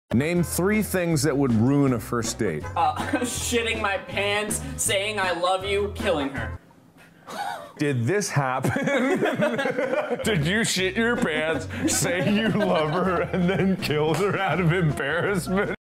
Name 3 things that would ruin a first date. Shitting my pants, saying I love you, killing her. Did this happen? Did you shit your pants, say you love her, and then kill her out of embarrassment?